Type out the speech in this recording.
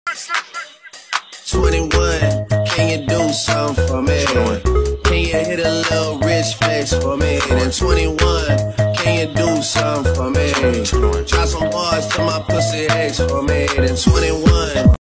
21, can you do something for me? Can you hit a little rich flex for me? Then 21, can you do something for me? Drop some bars to my pussy ex for me? Then 21.